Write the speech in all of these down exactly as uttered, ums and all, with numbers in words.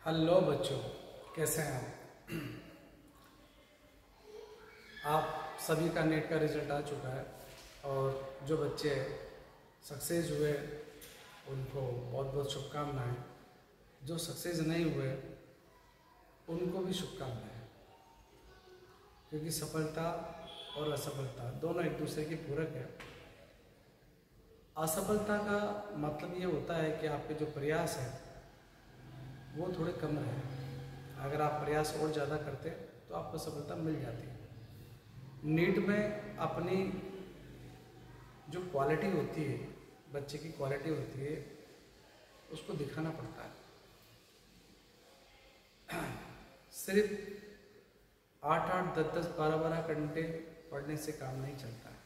Hello बच्चों, कैसे हैं आप? आप सभी का नेट का रिजल्ट आ चुका है और जो बच्चे सक्सेस हुए उनको बहुत बहुत शुभकामनाएं। जो सक्सेस नहीं हुए उनको भी शुभकामनाएं, क्योंकि सफलता और असफलता दोनों एक दूसरे की पूरक है। असफलता का मतलब ये होता है कि आपके जो प्रयास हैं वो थोड़े कम रहे। अगर आप प्रयास और ज़्यादा करते तो आपको सफलता मिल जाती है। नीट में अपनी जो क्वालिटी होती है, बच्चे की क्वालिटी होती है, उसको दिखाना पड़ता है। सिर्फ आठ आठ दस दस बारह बारह घंटे पढ़ने से काम नहीं चलता है।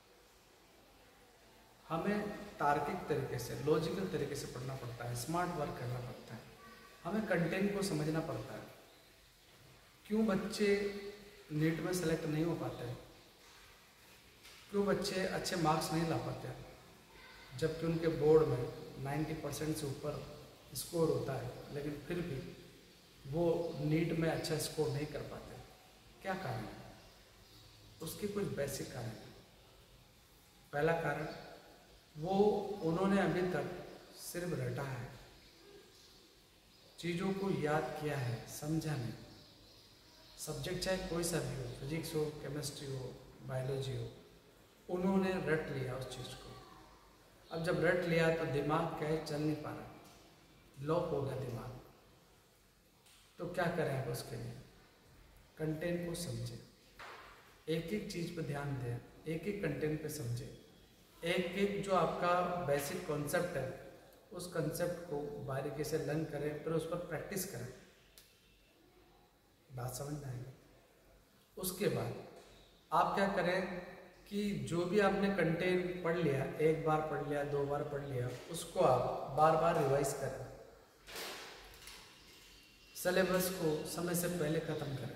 हमें तार्किक तरीके से, लॉजिकल तरीके से पढ़ना पड़ता है, स्मार्ट वर्क करना पड़ता है। हमें कंटेंट को समझना पड़ता है। क्यों बच्चे नीट में सेलेक्ट नहीं हो पाते हैं, क्यों बच्चे अच्छे मार्क्स नहीं ला पाते हैं, जबकि उनके बोर्ड में नब्बे परसेंट से ऊपर स्कोर होता है, लेकिन फिर भी वो नीट में अच्छा स्कोर नहीं कर पाते। क्या कारण है? उसके कुछ बेसिक कारण है। पहला कारण, वो उन्होंने अभी तक सिर्फ रटा है, चीज़ों को याद किया है, समझा नहीं। सब्जेक्ट चाहे कोई सा भी हो, फिजिक्स हो, केमिस्ट्री हो, बायोलॉजी हो, उन्होंने रट लिया उस चीज़ को। अब जब रट लिया तो दिमाग क्या है, चल नहीं पा रहा, लॉक हो गया दिमाग। तो क्या करें आप उसके लिए? कंटेंट को समझें, एक एक चीज़ पर ध्यान दें, एक एक कंटेंट पे समझें, एक एक जो आपका बेसिक कॉन्सेप्ट है उस कंसेप्ट को बारीकी से लर्न करें, फिर उस पर प्रैक्टिस करें। बात समझ में आएगी। उसके बाद आप क्या करें कि जो भी आपने कंटेंट पढ़ लिया, एक बार पढ़ लिया, दो बार पढ़ लिया, उसको आप बार बार रिवाइज करें। सिलेबस को समय से पहले ख़त्म करें।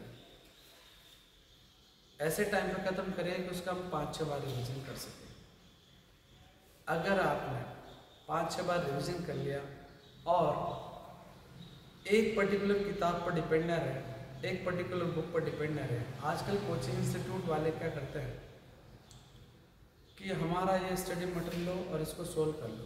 ऐसे टाइम पर ख़त्म करें कि उसका हम पाँच छः बार रिविजन कर सकें। अगर आपने पाँच छः बार रिवीजन कर लिया और एक पर्टिकुलर किताब पर डिपेंड न रहे, एक पर्टिकुलर बुक पर डिपेंड न रहे। आजकल कोचिंग इंस्टीट्यूट वाले क्या करते हैं कि हमारा ये स्टडी मटेरियल लो और इसको सोल्व कर लो,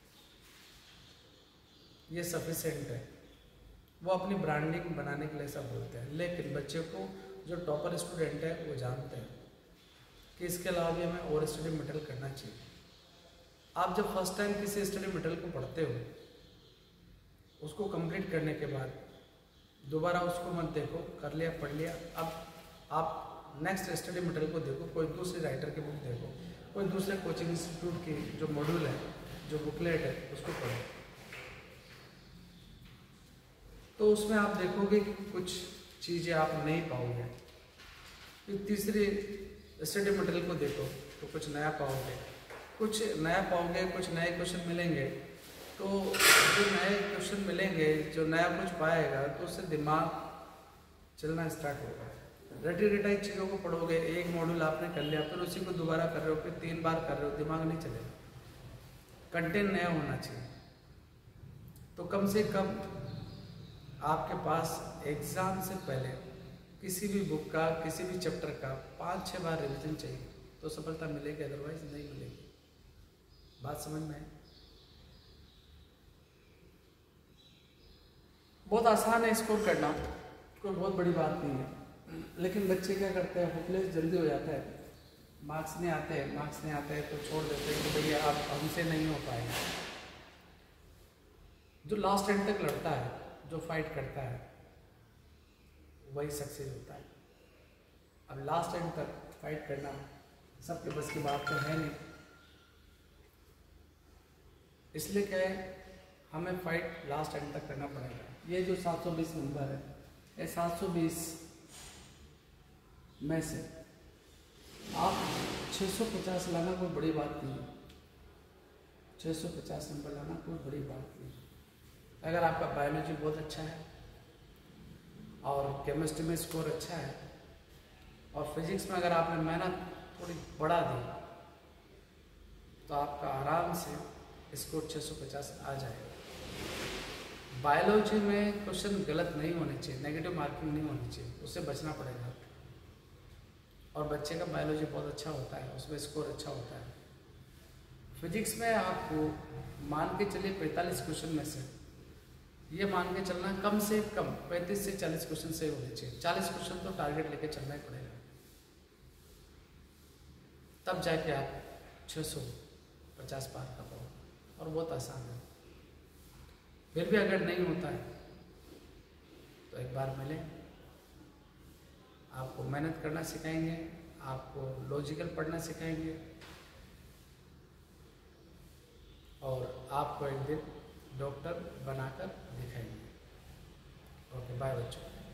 ये सफिशिएंट है। वो अपनी ब्रांडिंग बनाने के लिए सब बोलते हैं, लेकिन बच्चे को, जो टॉपर स्टूडेंट है, वो जानते हैं कि इसके अलावा भी हमें और स्टडी मटेरियल करना चाहिए। आप जब फर्स्ट टाइम किसी स्टडी मटेरियल को पढ़ते हो, उसको कंप्लीट करने के बाद दोबारा उसको मत देखो, कर लिया, पढ़ लिया। अब आप नेक्स्ट स्टडी मटेरियल को देखो, कोई दूसरे राइटर की बुक देखो, कोई दूसरे कोचिंग इंस्टीट्यूट की जो मॉड्यूल है, जो बुकलेट है, उसको पढ़ो। तो उसमें आप देखोगे कि कुछ चीज़ें आप नहीं पाओगे। फिर तीसरी स्टडी मटेरियल को देखो तो कुछ नया पाओगे, कुछ नया पाओगे, कुछ नए क्वेश्चन मिलेंगे। तो जो नए क्वेश्चन मिलेंगे, जो नया कुछ पाएगा, तो उससे दिमाग चलना स्टार्ट होगा। रटी रटाई चीज़ों को पढ़ोगे, एक मॉड्यूल आपने कर लिया, फिर उसी को दोबारा कर रहे हो, फिर तीन बार कर रहे हो, दिमाग नहीं चलेगा। कंटेंट नया होना चाहिए। तो कम से कम आपके पास एग्ज़ाम से पहले किसी भी बुक का, किसी भी चैप्टर का पाँच छः बार रिविजन चाहिए, तो सफलता मिलेगी, अदरवाइज नहीं मिलेगी। बात समझ में? बहुत आसान है स्कोर करना, कोई बहुत बड़ी बात नहीं है। लेकिन बच्चे क्या करते हैं, होपलेस जल्दी हो जाता है। मार्क्स नहीं आते हैं, मार्क्स नहीं आते हैं तो छोड़ देते हैं कि भैया आप हमसे नहीं हो पाएगा। जो लास्ट एंड तक लड़ता है, जो फाइट करता है, वही सक्सेस होता है। अब लास्ट एंड तक फाइट करना सबके बस की बात तो है नहीं, इसलिए क्या है, हमें फाइट लास्ट एंड तक करना पड़ेगा। ये जो सात सौ बीस नंबर है, ये सात सौ बीस में से आप छः सौ पचास लाना कोई बड़ी बात नहीं है। छः सौ पचास नंबर लाना कोई बड़ी बात नहीं है। अगर आपका बायोलॉजी बहुत अच्छा है और केमिस्ट्री में स्कोर अच्छा है और फिजिक्स में अगर आपने मेहनत थोड़ी बढ़ा दी, तो आपका आराम से स्कोर छः सौ पचास आ जाएगा। बायोलॉजी में क्वेश्चन गलत नहीं होने चाहिए, नेगेटिव मार्किंग नहीं होनी चाहिए, उससे बचना पड़ेगा। और बच्चे का बायोलॉजी बहुत अच्छा होता है, उसमें स्कोर अच्छा होता है। फिजिक्स में आपको मान के चलिए पैंतालीस क्वेश्चन में से ये मान के चलना कम से कम पैंतीस से चालीस क्वेश्चन से होने चाहिए। चालीस क्वेश्चन तो टारगेट लेके चलना ही पड़ेगा, तब जाके आप छः सौ पचास पार कर पाओगे। और बहुत आसान है। फिर भी अगर नहीं होता है तो एक बार मिले, आपको मेहनत करना सिखाएंगे, आपको लॉजिकल पढ़ना सिखाएंगे और आपको एक दिन डॉक्टर बनाकर दिखाएंगे। ओके, बाय बच्चों।